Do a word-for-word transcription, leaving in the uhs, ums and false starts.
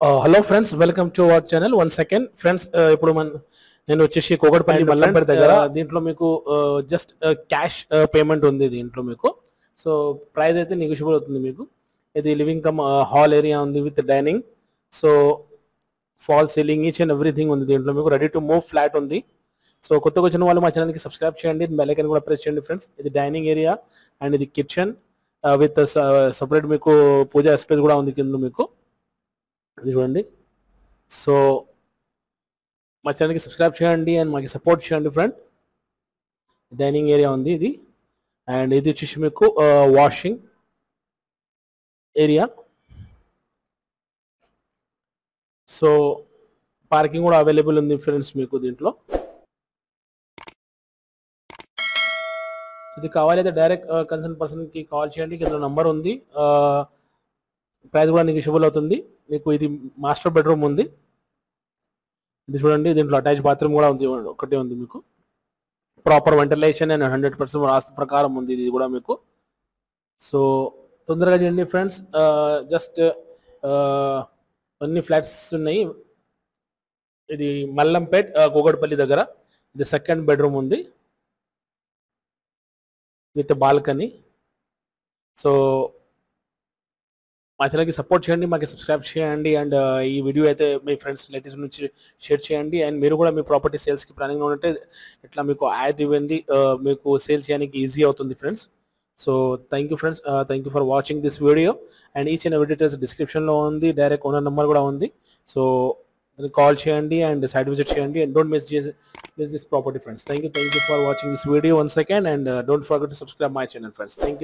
Hello friends, welcome to our channel. One second friends, ఇప్పుడు మన నేను వచ్చేసి కూకట్పల్లి మల్లంపేట దగ్గర. దీంట్లో మీకు జస్ట్ క్యాష్ పేమెంట్ ఉంది దీంట్లో మీకు. సో ప్రైస్ అయితే నెగోషియబుల్ అవుతుంది మీకు. ఇది లివింగ్ కమ్ హాల్ ఏరియా ఉంది with dining. So fall ceiling each and everything ఉంది దీంట్లో మీకు. రెడీ టు మూవ్ ఫ్లాట్ ఉంది. సో కొత్తగా వచ్చిన వాళ్ళు మా ఛానల్కి సబ్స్క్రైబ్ చేయండి, బెల్ ఐకాన్ కూడా ప్రెస్ చేయండి ఫ్రెండ్స్. ఇది డైనింగ్ ఏరియా అండ్ ఇది కిచెన్ విత్ సపరేట్ మీకు పూజా స్పేస్ కూడా ఉంది కింద మీకు. ఇది చూడండి. సో మా ఛానల్కి సబ్స్క్రైబ్ చేయండి అండ్ మాకు సపోర్ట్ చేయండి ఫ్రెండ్. డైనింగ్ ఏరియా ఉంది ఇది. అండ్ ఇది వచ్చేసి మీకు వాషింగ్ ఏరియా. సో పార్కింగ్ కూడా అవైలబుల్ ఉంది ఫ్రెండ్స్ మీకు దీంట్లో. ఇది కావాలైతే డైరెక్ట్ కన్సర్న్ పర్సన్కి కాల్ చేయండి, కింద నంబర్ ఉంది. ప్రైస్ కూడా నెగోషియబుల్ అవుతుంది మీకు. ఇది మాస్టర్ బెడ్రూమ్ ఉంది. ఇది చూడండి, దీంట్లో అటాచ్ బాత్రూమ్ కూడా ఉంది, ఒకటే ఉంది మీకు. Proper ventilation and hundred percent vastu ప్రకారం ఉంది ఇది కూడా మీకు. సో తొందరగా చేయండి ఫ్రెండ్స్. జస్ట్ అన్ని ఫ్లాట్స్ ఉన్నాయి. ఇది మల్లంపేట్ కూకట్పల్లి దగ్గర. ఇది సెకండ్ బెడ్రూమ్ ఉంది విత్ బాల్కనీ. సో మా ఛానల్కి సపోర్ట్ చేయండి, మాకు సబ్స్క్రైబ్ చేయండి. అండ్ ఈ వీడియో అయితే మీ ఫ్రెండ్స్ రిలేటివ్స్ నుంచి షేర్ చేయండి. అండ్ మీరు కూడా మీ ప్రాపర్టీ సేల్స్కి ప్లానింగ్లో ఉంటే ఇట్లా మీకు యాడ్ ఇవ్వండి, మీకు సేల్ చేయడానికి ఈజీ అవుతుంది friends. So thank you friends, thank you for watching this video. And each and every details డిస్క్రిప్షన్లో ఉంది, డైరెక్ట్ ఓనర్ నెంబర్ కూడా ఉంది. సో కాల్ చేయండి అండ్ సైట్ విజిట్ చేయండి. And don't miss miss this property friends. Thank you thank you for watching this video one second. And don't forget to subscribe my channel friends. Thank you.